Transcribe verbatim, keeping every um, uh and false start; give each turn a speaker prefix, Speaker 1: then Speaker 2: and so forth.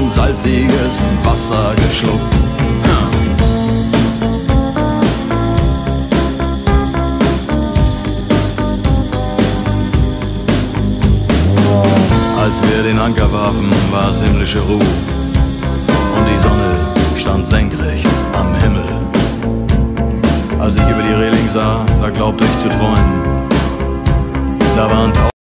Speaker 1: salziges Wasser geschluckt. Ja. Als wir den Anker warfen, war es himmlische Ruhe und die Sonne stand senkrecht am Himmel. Als ich über die Reling sah, da glaubte ich zu träumen. Da waren